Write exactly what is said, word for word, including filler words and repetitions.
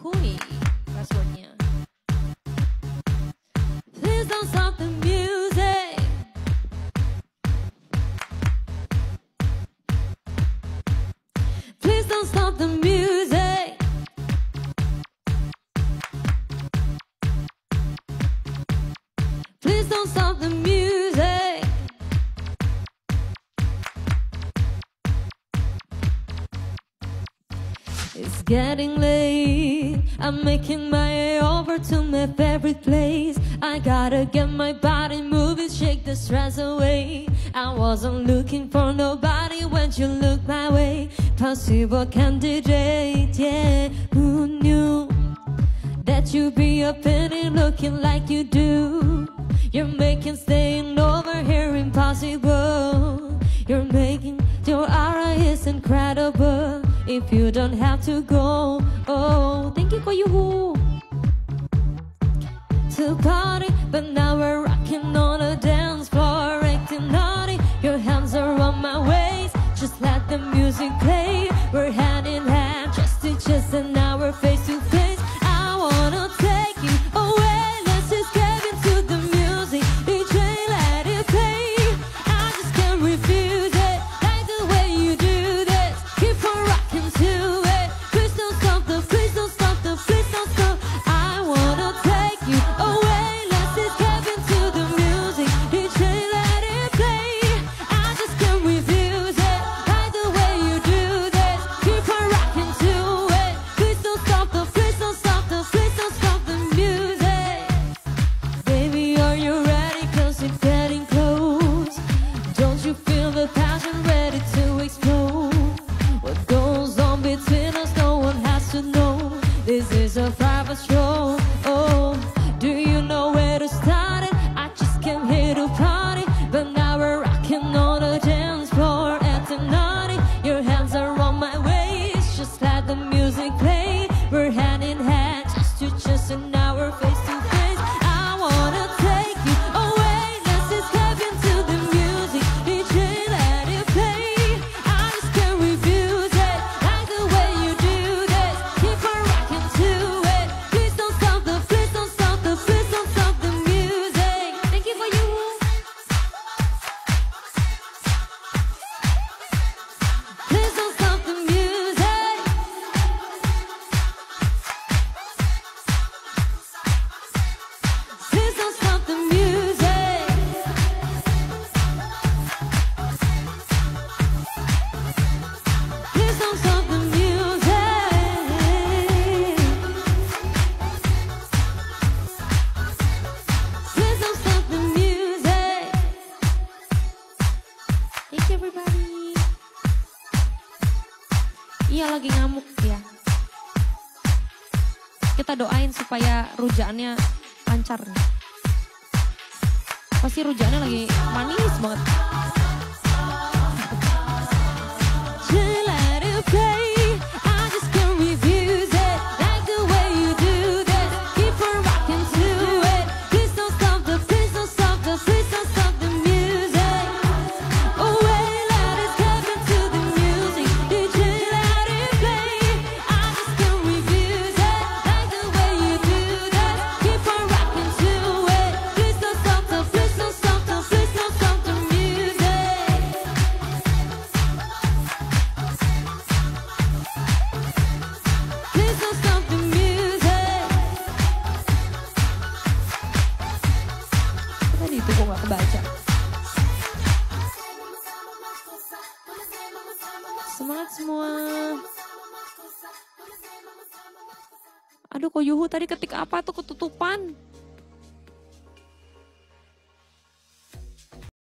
Hui, passwordnya. Please don't stop the music. Please don't stop the music. Please don't stop the music. It's getting late. I'm making my way over to my favorite place. I gotta get my body moving, shake the stress away. I wasn't looking for nobody when you looked my way. Possible candidate, yeah. Who knew that you'd be up in it looking like you do? You're making staying over here impossible. You're making your aura is incredible. If you don't have to go, oh, thank you for you to party, but now we're rocking on a dance floor, acting naughty. Your hands are on my waist, just let the music play. We're hand in hand, chest to chest, and now we're face to face. I wanna take you away, let's escape into the music. D J, let it play. I just can't refuse it, like the way you do this. Keep on rocking to it. Please don't stop the, please don't stop the, please don't stop. I wanna take you away, let's escape into the music. D J, let it play. I just can't refuse it, like the way you do this. Keep on rocking to it. Please don't stop the, please don't stop the, please don't stop the music. Baby, are you ready? Cause it's getting close. Don't you feel the passion ready to explode? What goes on between us, no one has to know. This is a private show. Oh, do you know where to start it? I just came here to party, but now we're rocking on a dance floor, acting naughty. Your hands are on my waist, just let the music play. We're hand in hand, chest to chest, and now we're face to face. I wanna take you away, let's escape into the music. D J, let it play. I just can't refuse it, like the way you do this. Keep on rocking to it. Please don't stop the, please don't stop the, please don't stop the music. Thank you for you. Please don't stop the music. Please don't stop the music. Please don't stop the music. Please don't stop the music. Thank you everybody. Iya lagi ngamuk ya. Kita doain supaya rujaannya lancar nih. Pasti rujaannya lagi manis banget. Let it play. I just can't refuse it, like the way you do this. Keep on rocking to it. Please don't stop the, please don't stop the, please don't stop the music. Away, let it escape into the music. D J, let it play. I just can't refuse it, like the way you do this. Keep on rocking to it. Please don't stop the, please don't stop the, please don't stop the music. Please don't stop the music. Tadi itu kok gak kebaca. Semangat semua. Aduh, kok Yuhu tadi ketik apa tuh ketutupan?